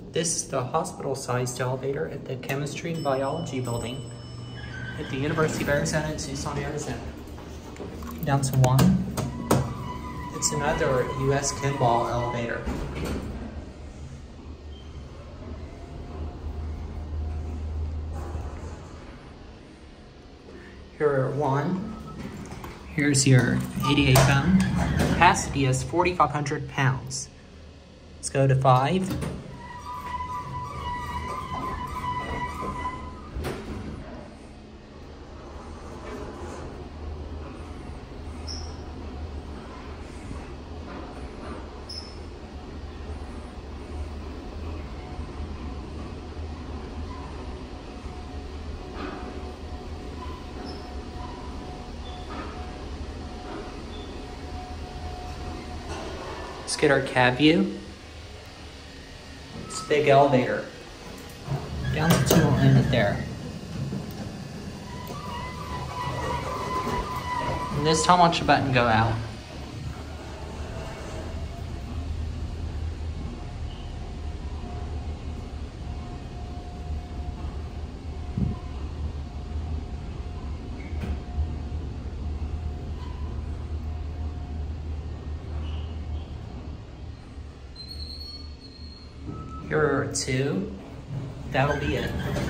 This is the hospital-sized elevator at the Chemistry and Biology building at the University of Arizona in Tucson, Arizona. Down to 1. It's another US Kimball elevator. Here are 1. Here's your 88 phone. Capacity is 4,500 pounds. Let's go to 5. Let's get our cab view. It's a big elevator. Down to 2 will end it there. And this time watch the button go out. Here are 2. That'll be it.